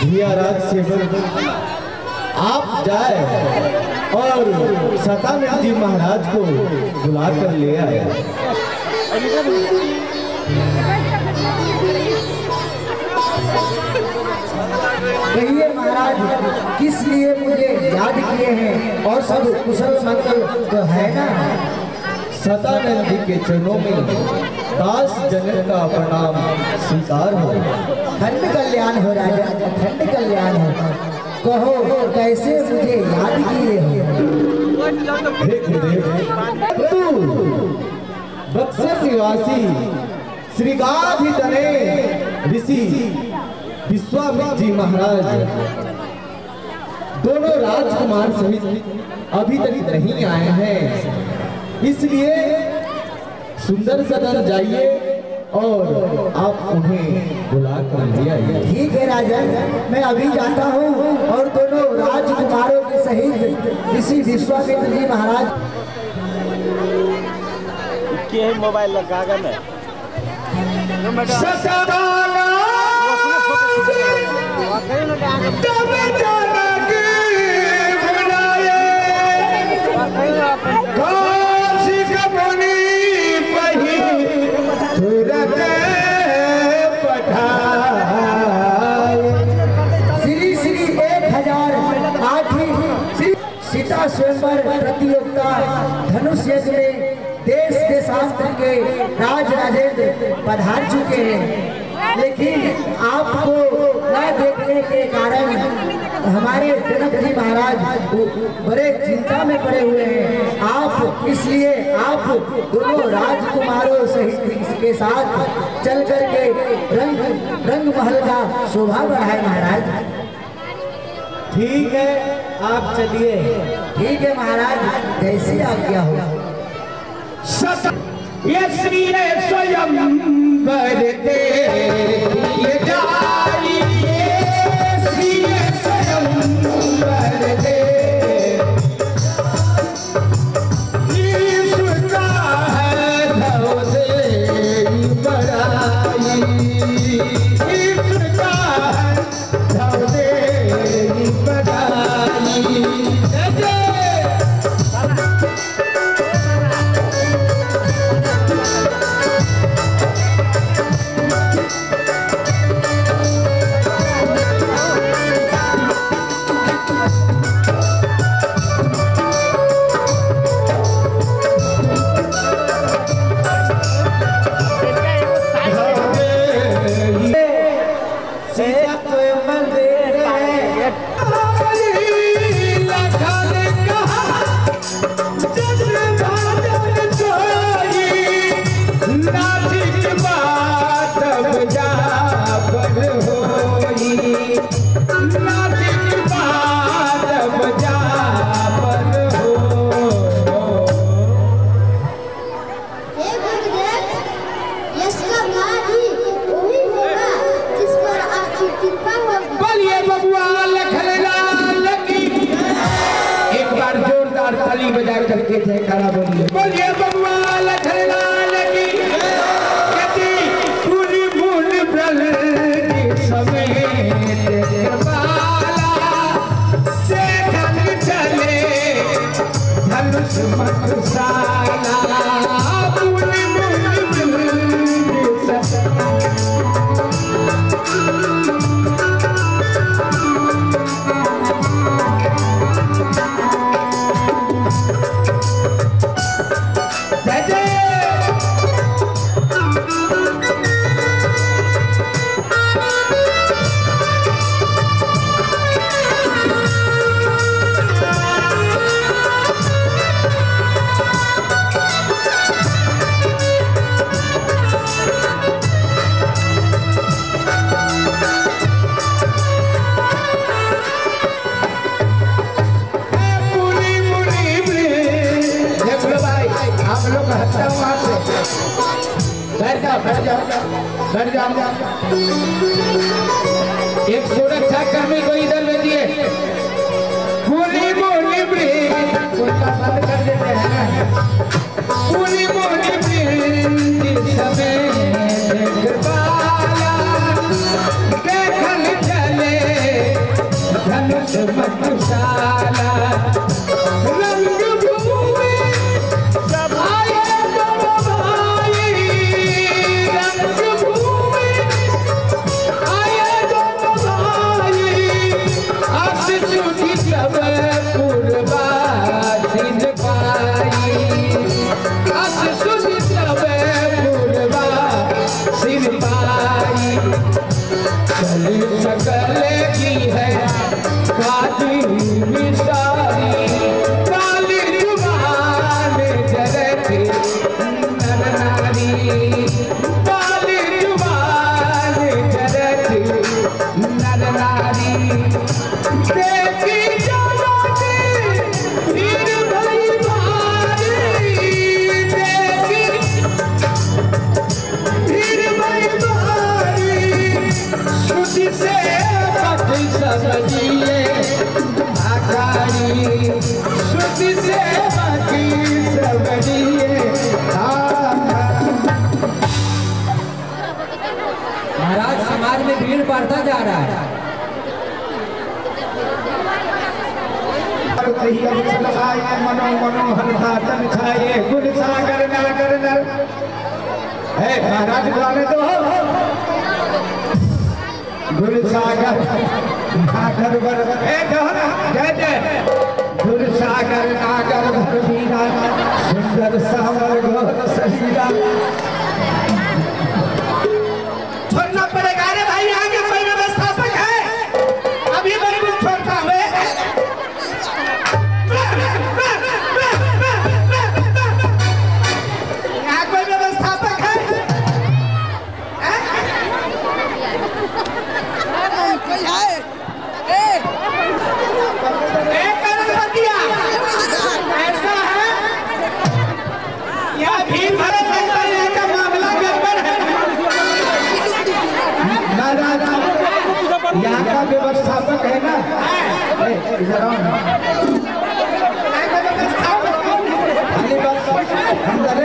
धियाराज सेवक आप जाए और सतानंद जी महाराज को बुला कर ले आए। कहिए महाराज, किस लिए मुझे याद किए हैं और सब कुशल मंगल तो है ना? सतानंद जी के चरणों में दास जनक का प्रणाम स्वीकार हो। खंड कल्याण हो राजा, खंड कल्याण हो। कहो कैसे मुझे याद किए हो? हे गुरुदेव, बक्सर निवासी श्री गाधितने ऋषि विश्वामित्र जी महाराज दोनों राजकुमार सहित अभी तक नहीं आए हैं, इसलिए सुंदर सदन जाइए और आप उन्हें बुला कर ले आइए। ठीक है राजा, मैं अभी जाता हूँ और दोनों राजकुमारों के सहित ऋषि विश्वामित्र जी महाराज के मोबाइल लगा कर सीता स्वयंवर प्रतियोगिता धनुष यज्ञ में देश देशांतर के राज राजेंद्र पधार चुके हैं, लेकिन आपको न देखने के कारण हमारे जनक जी महाराज बड़े चिंता में पड़े हुए हैं। आप इसलिए आप दोनों राजकुमारों सहित इसके साथ चल करके रंग महल का शोभा बढ़ाए महाराज। ठीक है, आप चलिए। ठीक है महाराज, जैसी आज्ञा हो। ये श्री स्वयं बरते ये जाई, ये श्री स्वयं बरते ईश्वरा है धव से बड़ाई, ईश्वरा है धव से बड़ाई। ताली बजा करके जयकारा बोलिए। बोलिए बबुआ लखनलाल की यदि पूरी भूल ब्रल समेत बाला से ढंग चले धनुष मधुशाला पूरी भूल बैठ जाओ। एक सुरक्षा कर्मी को इधर भेजिए। पूरी बोली बंद कर देते हैं। पूरी बोली समय देखल चले धनुष मधुशाला रंग भूमि आए दोनों भाई रंग भूमि आए दोनों भाई हंस चुकी सब पूर्वासीन पाई हंस चुकी सब पूर्वासीन पाई चली सकल की है काजी मिसारी काली जुबान जरती नर नारी काली जुबान जरती नर नारी देखी जाती वीर भई भारी देखी वीर भई भारी श्रुति से बाकी सब जिए आकारी श्रुति से बाकी सब जिए महाराज समाज में भीड़ बढ़ता जा रहा है। मनो मनोहर साधन छाए गुण सागर नागर नर महाराज बुलाने दो गुण सागर नागर वर जय जय गुण सागर नागर भर वीरा सुंदर सावर घोर सजीरा छोड़ना पड़ेगा रे भाई यहाँ के कोई व्यवस्थापक है अभी मैं कुछ छोड़ता हूँ यहाँ कोई व्यवस्थापक है ऐसा है यह भीड़ भरे का मामला गड़बड़ है यहाँ का व्यवस्थापक है ना इधर आओ ना